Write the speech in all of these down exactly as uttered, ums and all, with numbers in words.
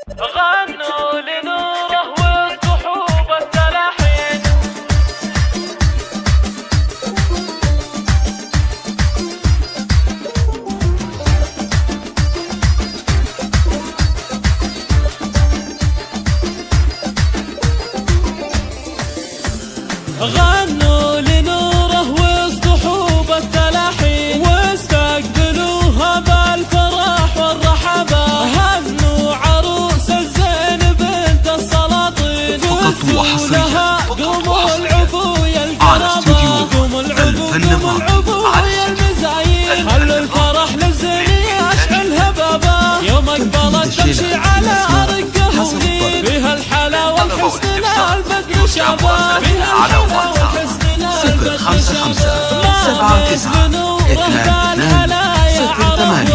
غنوا لنوره والصحوب التلاحين. غنوا لنوره والصحوب التلاحين، واستقبلوها بالفرح والرحبة. هنوا عروس الزين بنت السلاطين، وسوا لها قوموا العبو يا القرابة، قوموا العبو قوموا العبو يا المزايين. خلوا الفرح للزين يشعل هبابة، يوم اقبلت تمشي على رقه ولين. فيها الحلا والحسن البدر شابه، فيها الحلا والحسن البدر شابه. ما مثل نوره بالحلايا عرب،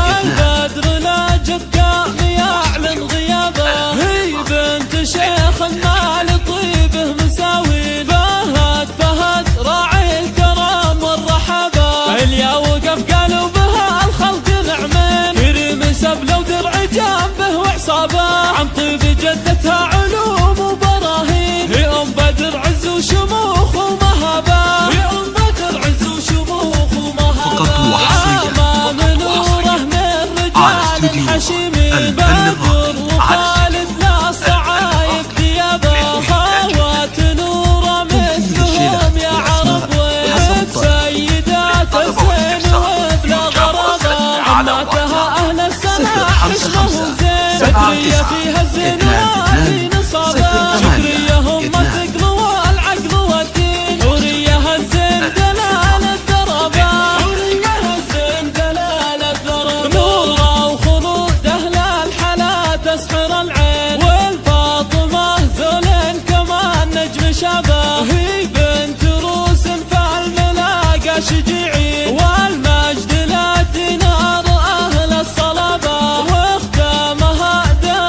البدر لا جبكة يعلن غيابه. هي بنت شيخ المال طيبه مساوين، فهد فهد راعي الكرم والرحبة. اللي وقف قالوا بها الخلق نعمين، كريم سبله ودرع جنبه وعصابه. عن طيب جدتها علوم وبراهين، هي ام بدر عز وشموخ ومهابه، هي ام بدر عز وشموخ ومهابه. عامة منوره من رجال الحشيمين، بدر وخالد لا الصعايب ثيابه. خوات نوره مثلهم يا عرب، وبنت سيدات الزين وبلا غرابه. عماتها اهل السماء حشمهم زين، بدريه فيها الزين وفي نصابه. شكريه هم الثقل والعقل والدين، حوريها الزين دلال الدربه، حوريها الزين دلال الدربه. نوره وخلود اهل الحلا تسحر العين، والفاطمه ذولين كمان نجم شابه. هي بنت روس فالملاقى شجيعين، والمجد لا دينار اهل الصلابه. واختامها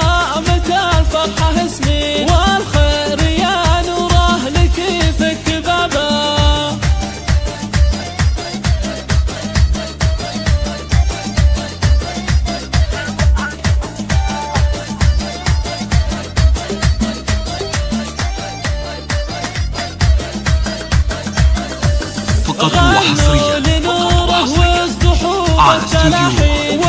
دامة الفرحه اسمي، والخير يا نوره لك يفك بابه. فقط وحصريا لنوره والصحوب على استوديو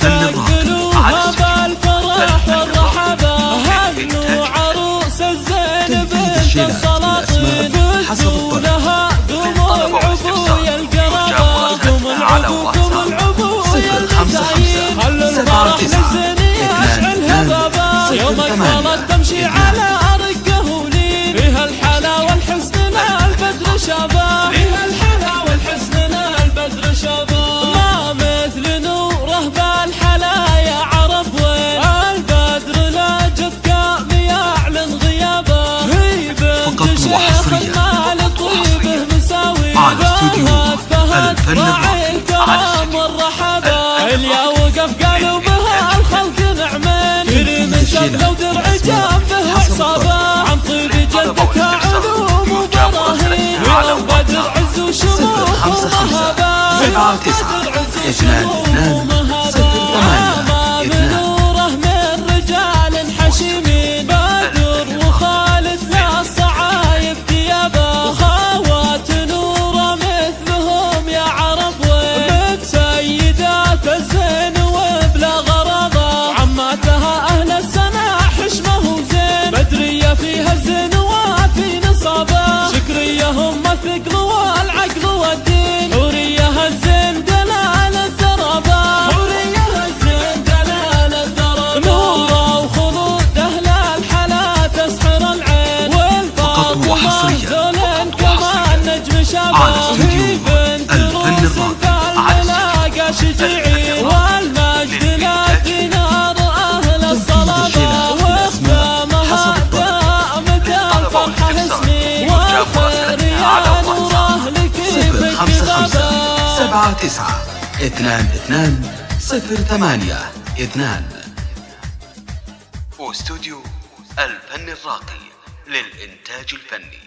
واستقبلوها بالفرح والرحبة. هنوا عروس الزين بنت السلاطين، فزوا لها قوموا العبو يا القرابة، قوموا العبو قوموا العبو يا المزايين. خلوا الفرح للزين يشعل هبابة، يوم اقبلت تمشي على رقه ولين. فيها الحلا والحسن البدر شابه، فيها الحلا والحسن البدر شابه. ما مثل نوره بالحلايا عرب، وين البدر لا جبكة يعلن غيابه. هي بنت شيخ المال طيبه مساوي، فهد فهد راعي الكرم والرحبة. اللي وقف قالوا بها الخلق نعمين، كريم سبله ودرع جنبه وعصابه. عن طيب جدتها علوم وبراهين، هي ام بدر عز وشموخ ومهابه. سبعة تسعة اثنان اثنان صفر ثمانية منوره من رجال حشيمين، بدر وخالد لا الصعايب ثيابه. وخوات نوره مثلهم يا عرب، وبنت سيدات الزين وبلا غرابه. عماتها اهل السماء حشمه زين، بدريه فيها الزين وفي نصابه. شكريه هم الثقل والعقل والدين، حوريها الزين دلال الدربه، حوريها الزين دلال الدربه. نوره وخلود اهل الحلا تسحر العين، والفاطمه ذولين كمان نجم شابه. هي بنت روس فالملاقى شجيعين، والمجد لا دينار اهل الصلابه. واختامها دامة الفرحه اسمي، والخير يا نوره لك يفك بابه. سبعة تسعة اثنان اثنان صفر ثمانية اثنان. واستوديو الفن الراقي للإنتاج الفني.